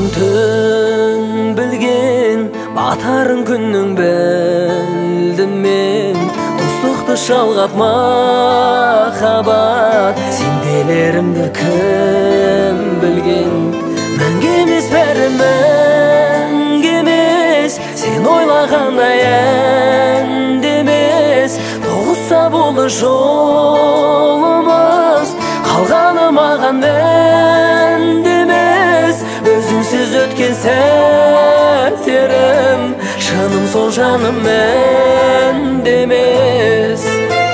түн білген, батарын күннің білдім мен. Достықты жалғап махаббат, сенделерімді кім білген. Мәңгі емес бәрі мәңгі емес, сен ойлағандай әнді емес. Тоғысса болды жолымыз, қалғаны маған мәнді емес. Өзіңсіз өткен сәттерім, шыным сол жаным мәнді емес.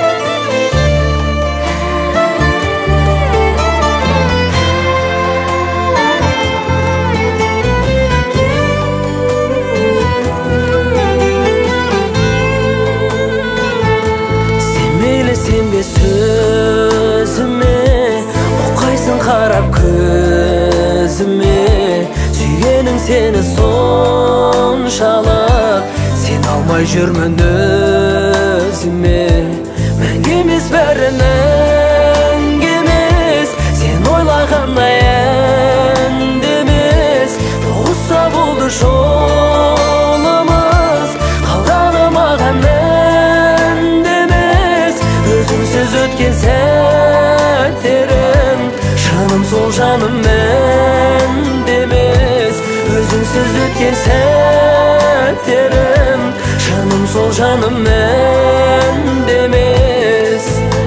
Сенбе сөзіме, оқайсың қарап көзіме. Сүйгенің сені соншалық, сен алмай жүрмін өзіме. Мәңгі емес бәрі мәңгі емес, сен ойлағандай әнді емес. Тоғысса болды жолымыз, қалғаны маған мәнді емес. Өзіңсіз өткен сәттерім, шыным сол жаным мәнді емес. Өзіңсіз өткен сәттерім, шыным сол жаным мәнді емес.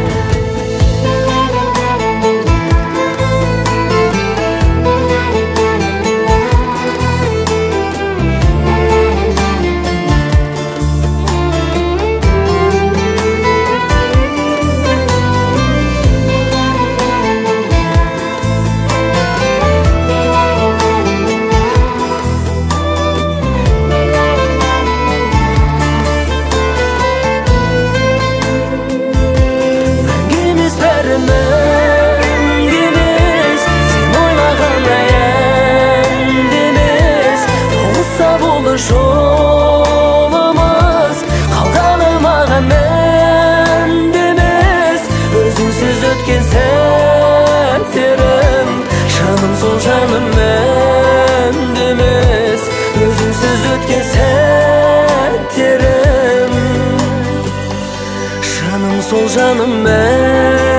Жолымыз, қалғаны маған мәнді емес. Өзіңсіз өткен сәттерім, шыным сол жаным мәнді емес. Өзіңсіз өткен сәттерім, шыным сол жаным мәнді.